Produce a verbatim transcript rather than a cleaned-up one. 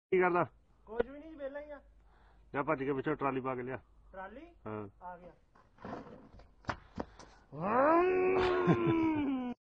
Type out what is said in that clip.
ਕੀ ਕਰਦਾ? ਕੁਝ ਵੀ ਨਹੀਂ ਵੇਲਾ ਹੀ ਆ। ਜਾ ਭੱਜ ਕੇ ਪਿੱਛੋਂ ਟਰਾਲੀ ਪਾ ਕੇ ਲਿਆ। ਟਰਾਲੀ ਹਾਂ ਆ ਗਿਆ।